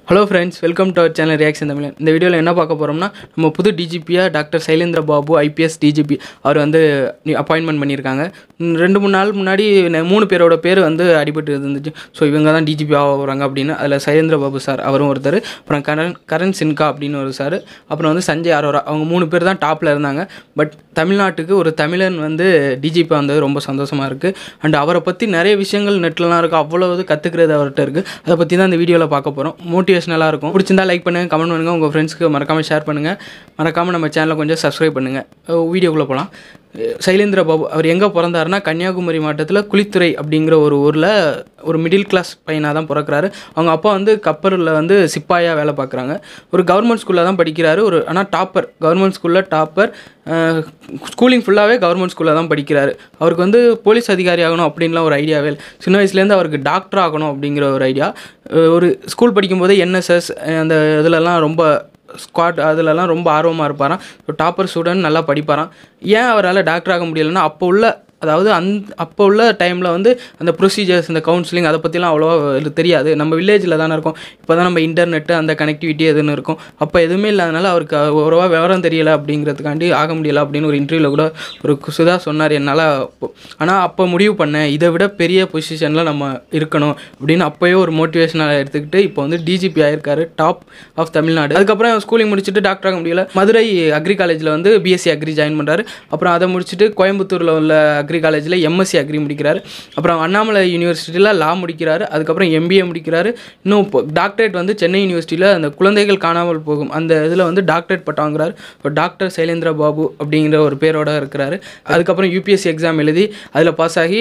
Hello friends, welcome to our channel Reaction Tamil. இந்த வீடியோல என்ன பார்க்க போறோம்னா நம்ம புது DGP Dr.Sylendra Babu IPS DGP அவர் வந்து அப்பாயின்ட்மென்ட் பண்ணிருக்காங்க. 2-3 நாள் முன்னாடி 3 பேரோட பேர் வந்து அடிபட்டு இருந்துச்சு. சோ இவங்க தான் DGP ஆக போறாங்க அப்படினு அதுல சைலேந்திர பாபு சார் அவரும் ஒருத்தர், அப்புறம் கரண் சின்கா அப்படினு ஒரு சார், அப்புறம் வந்து சஞ்சய் அரோரா அவங்க 3 பேர் தான் டாப்ல இருந்தாங்க. பட் தமிழ்நாட்டுக்கு ஒரு தமிழன் வந்து DGP வந்தது ரொம்ப சந்தோஷமா இருக்கு. அண்ட் அவரை பத்தி நிறைய விஷயங்கள் நெட்லலாம் இருக்கு, அவ்வளவு கத்துக்கிறது அவர்ட்ட இருக்கு. அத பத்தி தான் இந்த வீடியோல பார்க்க போறோம். மோட்டிவேஷனலா இருக்கும். பிடிச்சிருந்தா லைக் பண்ணுங்க, கமெண்ட் பண்ணுங்க, உங்க ஃப்ரெண்ட்ஸ்க்கு மறக்காம ஷேர் பண்ணுங்க. மறக்காம நம்ம சேனலை கொஞ்சம் சப்ஸ்கிரைப் பண்ணுங்க. வீடியோக்குள்ள போலாம். சைலேந்திர பாபு அவர் எங்கே பிறந்தாருன்னா கன்னியாகுமரி மாவட்டத்தில் குளித்துறை அப்படிங்கிற ஒரு ஊரில் ஒரு மிடில் கிளாஸ் பையனாக தான் பிறக்கிறாரு. அவங்க அப்பா வந்து கப்பலில் வந்து சிப்பாயாக வேலை பார்க்குறாங்க. ஒரு கவர்மெண்ட் ஸ்கூலில் தான் படிக்கிறாரு. ஆனால் டாப்பர், கவர்மெண்ட் ஸ்கூலில் டாப்பர். ஸ்கூலிங் ஃபுல்லாகவே கவர்மெண்ட் ஸ்கூலில் தான் படிக்கிறாரு. அவருக்கு வந்து போலீஸ் அதிகாரி ஆகணும் அப்படின்லாம் ஒரு ஐடியாவே இல்லை. சின்ன வயசுலேருந்து அவருக்கு டாக்டர் ஆகணும் அப்படிங்கிற ஒரு ஐடியா. ஒரு ஸ்கூல் படிக்கும்போதே NSS அந்த இதிலலாம் ரொம்ப ஸ்குவாட் அதிலலாம் ரொம்ப ஆர்வமாக இருப்பாராம். டாப்பர் ஸ்டூடெண்ட், நல்லா படிப்பாராம். ஏன் அவரால் டாக்டர் ஆக முடியலைன்னா அப்போ உள்ள டைமில் வந்து அந்த ப்ரொசீஜர்ஸ், இந்த கவுன்சிலிங் அதை பற்றிலாம் அவ்வளோவா தெரியாது. நம்ம வில்லேஜில் தானே இருக்கோம். இப்போ தான் நம்ம இன்டர்நெட்டு அந்த கனெக்டிவிட்டி எதுன்னு இருக்கும். அப்போ எதுவுமே இல்லாதனால அவருக்கு ஒருவா விவரம் தெரியலை அப்படிங்கிறதுக்காண்டி ஆக முடியலை அப்படின்னு ஒரு இன்டர்வியூவில் கூட ஒரு சுதா சொன்னார் என்னால். ஆனால் அப்போ முடிவு பண்ணேன், இதை விட பெரிய பொசிஷனில் நம்ம இருக்கணும் அப்படின்னு அப்போயே ஒரு மோட்டிவேஷனாக எடுத்துக்கிட்டு இப்போ வந்து DGP ஆகிருக்காரு, டாப் ஆஃப் தமிழ்நாடு. அதுக்கப்புறம் ஸ்கூலிங் முடிச்சுட்டு டாக்டர் ஆக முடியல. மதுரை அக்ரி காலேஜில் வந்து BSc அக்ரி ஜாயின் பண்ணுறாரு. அப்புறம் அதை முடிச்சுட்டு கோயம்புத்தூரில் உள்ள அக்ரி காலேஜில் MSc அக்ரி முடிக்கிறாரு. அப்புறம் அண்ணாமலை யூனிவர்சிட்டியில் லா முடிக்கிறாரு. அதுக்கப்புறம் MBA முடிக்கிறாரு. இன்னும் டாக்டரேட் வந்து சென்னை யூனிவர்சிட்டியில் அந்த குழந்தைகள் காணாமல் போகும் அந்த இதில் வந்து டாக்டரேட் பட்டம் வாங்குறாரு. டாக்டர் சைலேந்திர பாபு அப்படிங்கிற ஒரு பேரோட இருக்கிறாரு. அதுக்கப்புறம் UPSC எக்ஸாம் எழுதி அதில் பாஸ் ஆகி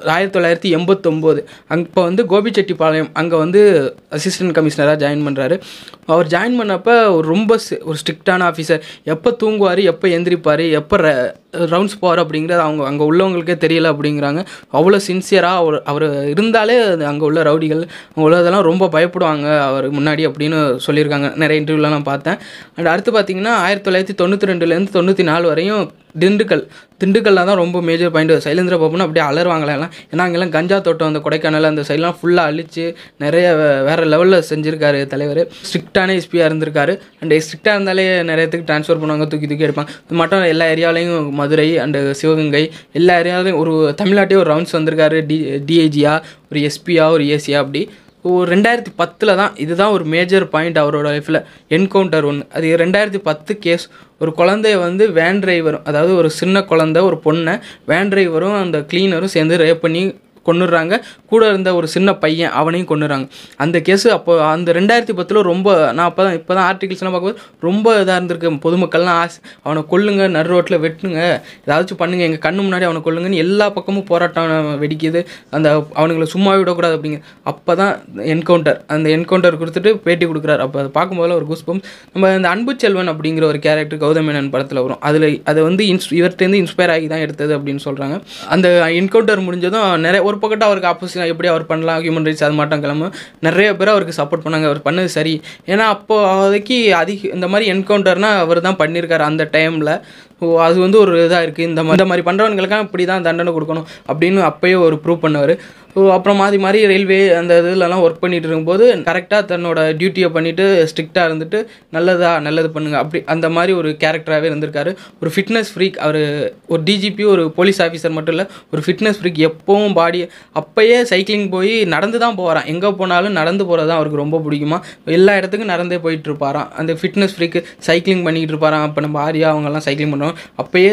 1989 அப்போ வந்து கோபிச்செட்டிப்பாளையம் அங்கே வந்து அசிஸ்டன்ட் கமிஷனராக ஜாயின் பண்ணுறாரு. அவர் ஜாயின் பண்ணப்போ ரொம்ப ஒரு ஸ்ட்ரிக்டான ஆஃபீஸர். எப்போ தூங்குவார், எப்போ எந்திரிப்பார், எப்போ ரவுண்ட்ஸ் போவார் அப்படிங்கிறது அங்கே உள்ளவங்களுக்கே தெரியல அப்படிங்கிறாங்க. அவ்வளோ சின்சியராக அவர் இருந்தாலே அங்கே உள்ள ரவுடிகள் அங்கே உள்ளதெல்லாம் ரொம்ப பயப்படுவாங்க அவர் முன்னாடி அப்படின்னு சொல்லியிருக்காங்க. நிறைய இன்டர்வியூலாம் நான் பார்த்தேன். அண்ட் அடுத்து பார்த்தீங்கன்னா 1992லேருந்து 94 வரையும் திண்டுக்கல்ல தான் ரொம்ப மேஜர் பாயிண்ட். சைலேந்திர பாபுன்னு அப்படியே அலறுவாங்களே எல்லாம். ஏன்னா அங்கெல்லாம் கஞ்சா தோட்டம், அந்த கொடைக்கானல் அந்த சைட்லாம் ஃபுல்லாக அழிச்சு நிறைய வேறு லெவலில் செஞ்சுருக்காரு தலைவர். ஸ்ட்ரிக்டான எஸ்பியாக இருந்திருக்காரு. அண்ட் ஸ்ட்ரிக்டாக இருந்தாலே நிறையத்துக்கு ட்ரான்ஸ்ஃபர் பண்ணுவாங்க, தூக்கி எடுப்பாங்க. இது மட்டும் எல்லா ஏரியாவிலையும் மதுரை அண்டு சிவகங்கை எல்லா ஏரியாவிலையும் ஒரு தமிழ்நாட்டையே ஒரு ரவுண்ட்ஸ் வந்திருக்காரு. DIGயா, ஒரு SPயா, ஒரு ACயா அப்படி. 2010 தான் இதுதான் ஒரு மேஜர் பாயிண்ட் அவரோட லைஃப்பில். என்கவுண்டர் ஒன்று. அது 2010 கேஸ். ஒரு குழந்தைய வந்து வேன் டிரைவரும், அதாவது ஒரு சின்ன குழந்தை ஒரு பொண்ணை வேன் டிரைவரும் அந்த கிளீனரும் சேர்ந்து ரேப் பண்ணி கொன்னுடுறாங்க. கூட இருந்த ஒரு சின்ன பையன் அவனையும் கொன்னுறாங்க. அந்த கேஸு அப்போ அந்த 2010 ரொம்ப, நான் இப்போ தான் ஆர்டிகிள்ஸ்லாம் பார்க்கும்போது ரொம்ப இதாக இருந்திருக்கு. பொதுமக்கள்லாம் அவனை கொல்லுங்க, நடு ரோட்டில் வெட்டுங்க, ஏதாச்சும் பண்ணுங்கள், எங்கள் கண்ணு முன்னாடி அவனை கொல்லுங்கன்னு எல்லா பக்கமும் போராட்டம் வெடிக்குது. அந்த அவனுங்களை சும்மா விடக்கூடாது அப்படிங்க. அப்போ தான் அந்த என்கவுண்டர் கொடுத்துட்டு பேட்டி கொடுக்குறாரு. அப்போ அதை பார்க்கும்போது ஒரு கூஸ்பம். நம்ம இந்த அன்பு செல்வன் அப்படிங்கிற ஒரு கேரக்டர் கௌதம் மேனன் படத்தில் வரும். அதை வந்து இவர்கிட்டேருந்து இன்ஸ்பயர் ஆகி தான் எடுத்தது அப்படின்னு சொல்கிறாங்க. அந்த என்கவுண்டர் முடிஞ்சதும் நிறைய ஒரு பக்கத்து அவருக்கு ஆப்போசிட் எப்படி அவர் பண்ணலாம், ஹியூமன் ரைட்ஸ் அது மட்டும் கிளம்பு நிறைய பேர் அவருக்கு சப்போர்ட் பண்ணாங்க. அவர் பண்ணது சரி. ஏன்னா அப்போதைக்கு இந்த மாதிரி என்கவுண்டர்னா அவர் தான் பண்ணியிருக்காரு அந்த டைமில். அது வந்து ஒரு இதாக இருக்குது. இந்த மாதிரி பண்ணுறவங்களுக்காக இப்படி தான் தண்டனை கொடுக்கணும் அப்படின்னு அப்போயே ஒரு ப்ரூவ் பண்ணவர். அப்புறம் மாறி ரயில்வே அந்த இதிலலாம் ஒர்க் பண்ணிகிட்டு இருக்கும்போது கரெக்டாக தன்னோட டியூட்டியை பண்ணிவிட்டு ஸ்ட்ரிக்டாக இருந்துட்டு நல்லது பண்ணுங்க அப்படி அந்த மாதிரி ஒரு கேரக்டராகவே இருந்திருக்காரு. ஒரு ஃபிட்னஸ் ஃப்ரீக். அவர் ஒரு DGP ஒரு போலீஸ் ஆஃபீஸர் மட்டும் இல்லை, ஒரு ஃபிட்னஸ் ஃப்ரீக். எப்போவும் அப்போயே சைக்கிளிங் போய் நடந்து தான் போகிறான். எங்கே போனாலும் நடந்து போகிறது தான் அவருக்கு ரொம்ப பிடிக்குமா. எல்லா இடத்துக்கும் நடந்தே போயிட்டு இருப்பாராம். அந்த ஃபிட்னஸ் ஃப்ரீக்கு சைக்கிளிங் பண்ணிக்கிட்டு இருப்பாராம். அப்போ நம்ம ஆரியா அவங்கெல்லாம் சைக்கிளிங் பண்ணுறோம். அப்போயே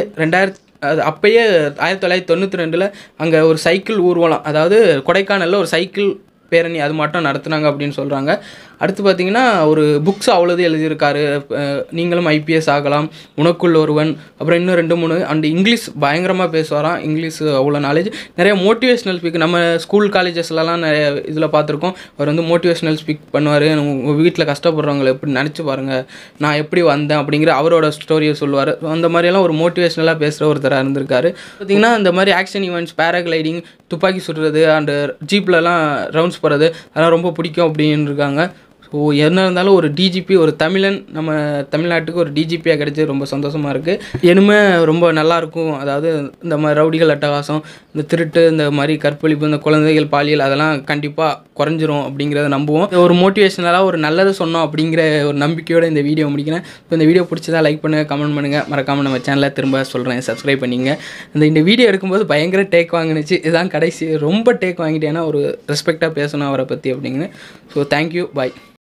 1992 அங்கே ஒரு சைக்கிள் ஊர்வலம், அதாவது கொடைக்கானலில் ஒரு சைக்கிள் பேரணி அது மட்டும் நடத்துனாங்க அப்படின்னு சொல்கிறாங்க. அடுத்து பார்த்தீங்கன்னா ஒரு புக்ஸ் அவ்வளோது எழுதியிருக்காரு. நீங்களும் IPS ஆகலாம், உனக்குள் ஒருவன், அப்புறம் இன்னும் 2-3. அண்ட் இங்கிலீஷ் பயங்கரமாக பேசுவாராம். இங்கிலீஷ் அவ்வளோ நாலேஜ். நிறைய மோட்டிவேஷ்னல் ஸ்பீக் நம்ம ஸ்கூல் காலேஜஸ்லாம் நிறைய இதில் பார்த்துருக்கோம். அவர் வந்து மோட்டிவேஷ்னல் ஸ்பீக் பண்ணுவார். உங்கள் வீட்டில் கஷ்டப்படுறவங்களை எப்படி நினச்சி பாருங்கள், நான் எப்படி வந்தேன் அப்படிங்கிற அவரோட ஸ்டோரியை சொல்லுவார். அந்த மாதிரியெல்லாம் ஒரு மோட்டிவேஷ்னலாக பேசுகிற ஒருத்தராக இருந்திருக்காரு. பார்த்திங்கன்னா இந்த மாதிரி ஆக்ஷன் ஈவெண்ட்ஸ், பேராகிளைடிங், துப்பாக்கி சுடுறது அண்டு ஜீப்லலாம் ரவுண்ட்ஸ் போகிறது அதெல்லாம் ரொம்ப பிடிக்கும் அப்படின்னு இருக்காங்க. ஸோ என்ன இருந்தாலும் ஒரு டிஜிபி, ஒரு தமிழன் நம்ம தமிழ்நாட்டுக்கு ஒரு டிஜிபியாக கிடைச்சது ரொம்ப சந்தோஷமாக இருக்குது. இனிமே ரொம்ப நல்லாயிருக்கும். அதாவது இந்த மாதிரி ரவுடிகள் அட்டகாசம், இந்த திருட்டு, இந்த மாதிரி கற்பழிப்பு, இந்த குழந்தைகள் பாலியல் அதெல்லாம் கண்டிப்பாக குறைஞ்சிரும் அப்படிங்கிறத நம்புவோம். ஒரு மோட்டிவேஷனலாக ஒரு நல்லது சொன்னோம் அப்படிங்கிற ஒரு நம்பிக்கையோடு இந்த வீடியோ முடிக்கிறேன். இப்போ இந்த வீடியோ பிடிச்சதா லைக் பண்ணுங்கள், கமெண்ட் பண்ணுங்கள், மறக்காமல் நம்ம சேனலை திரும்ப சொல்கிறேன் சப்ஸ்கிரைப் பண்ணிங்க. இந்த வீடியோ எடுக்கும்போது பயங்கர டேக் வாங்கினுச்சு. இதுதான் கடைசி ரொம்ப டேக் வாங்கிட்டேன்னா ஒரு ரெஸ்பெக்டாக பேசணும் அவரை பற்றி அப்படிங்கிற. ஸோ தேங்க்யூ, பாய்.